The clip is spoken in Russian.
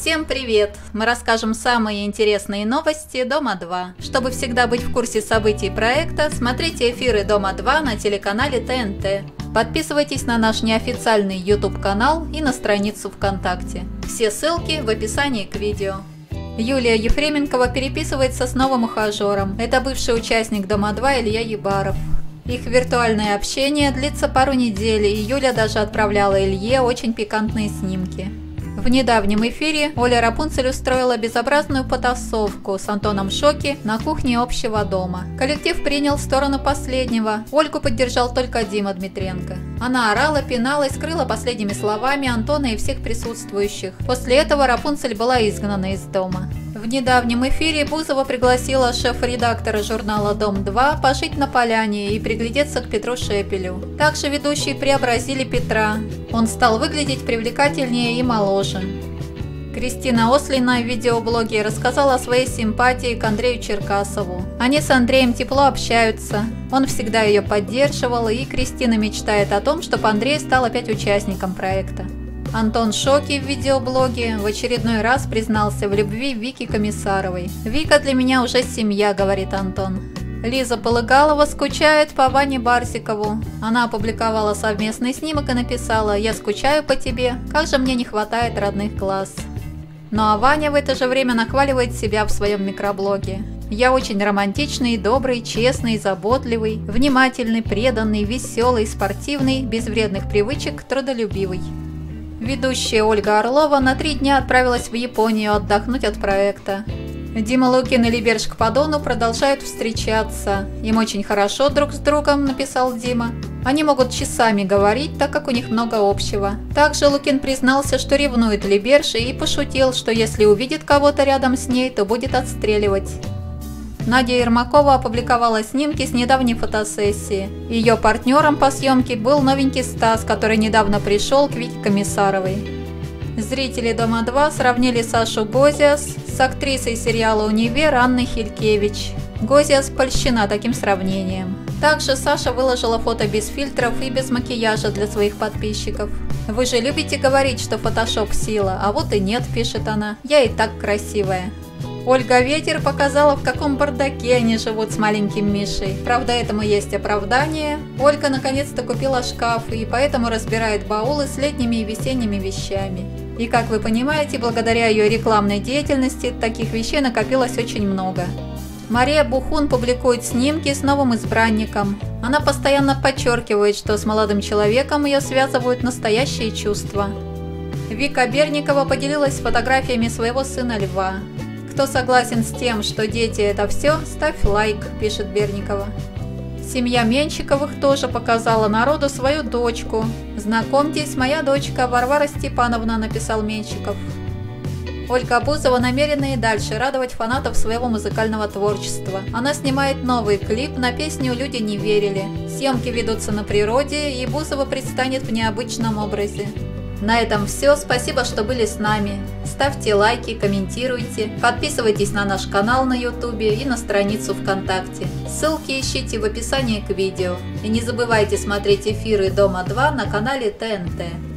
Всем привет! Мы расскажем самые интересные новости Дома-2. Чтобы всегда быть в курсе событий проекта, смотрите эфиры Дома-2 на телеканале ТНТ. Подписывайтесь на наш неофициальный YouTube-канал и на страницу ВКонтакте. Все ссылки в описании к видео. Юлия Ефременкова переписывается с новым ухажером. Это бывший участник Дома-2 Илья Ебаров. Их виртуальное общение длится пару недель, и Юля даже отправляла Илье очень пикантные снимки. В недавнем эфире Оля Рапунцель устроила безобразную потасовку с Антоном Шоки на кухне общего дома. Коллектив принял сторону последнего. Ольгу поддержал только Дима Дмитренко. Она орала, пиналась, скрыла последними словами Антона и всех присутствующих. После этого Рапунцель была изгнана из дома. В недавнем эфире Бузова пригласила шеф-редактора журнала «Дом-2» пожить на поляне и приглядеться к Петру Шепелю. Также ведущие преобразили Петра. Он стал выглядеть привлекательнее и моложе. Кристина Ослина в видеоблоге рассказала о своей симпатии к Андрею Черкасову. Они с Андреем тепло общаются. Он всегда ее поддерживал, и Кристина мечтает о том, чтобы Андрей стал опять участником проекта. Антон Шоки в видеоблоге в очередной раз признался в любви Вике Комиссаровой. «Вика для меня уже семья», — говорит Антон. Лиза Полыгалова скучает по Ване Барсикову. Она опубликовала совместный снимок и написала: «Я скучаю по тебе, как же мне не хватает родных глаз». Ну а Ваня в это же время нахваливает себя в своем микроблоге. «Я очень романтичный, добрый, честный, заботливый, внимательный, преданный, веселый, спортивный, без вредных привычек, трудолюбивый». Ведущая Ольга Орлова на 3 дня отправилась в Японию отдохнуть от проекта. Дима Лукин и Либерж Кпадону продолжают встречаться. Им очень хорошо друг с другом, написал Дима. Они могут часами говорить, так как у них много общего. Также Лукин признался, что ревнует Либерж, и пошутил, что если увидит кого-то рядом с ней, то будет отстреливать. Надя Ермакова опубликовала снимки с недавней фотосессии. Ее партнером по съемке был новенький Стас, который недавно пришел к Вике Комиссаровой. Зрители Дома-2 сравнили Сашу Гозиас с актрисой сериала «Универ» Анной Хилькевич. Гозиас польщена таким сравнением. Также Саша выложила фото без фильтров и без макияжа для своих подписчиков. «Вы же любите говорить, что фотошоп сила, а вот и нет», – пишет она. «Я и так красивая». Ольга Ветер показала, в каком бардаке они живут с маленьким Мишей. Правда, этому есть оправдание. Ольга наконец-то купила шкаф и поэтому разбирает баулы с летними и весенними вещами. И, как вы понимаете, благодаря ее рекламной деятельности таких вещей накопилось очень много. Мария Бухун публикует снимки с новым избранником. Она постоянно подчеркивает, что с молодым человеком ее связывают настоящие чувства. Вика Берникова поделилась фотографиями своего сына Льва. «Кто согласен с тем, что дети – это все, ставь лайк», – пишет Берникова. Семья Менщиковых тоже показала народу свою дочку. «Знакомьтесь, моя дочка Варвара Степановна», – написал Менщиков. Ольга Бузова намерена и дальше радовать фанатов своего музыкального творчества. Она снимает новый клип на песню «Люди не верили». Съемки ведутся на природе, и Бузова предстанет в необычном образе. На этом все. Спасибо, что были с нами. Ставьте лайки, комментируйте, подписывайтесь на наш канал на YouTube и на страницу ВКонтакте. Ссылки ищите в описании к видео. И не забывайте смотреть эфиры Дома-2 на канале ТНТ.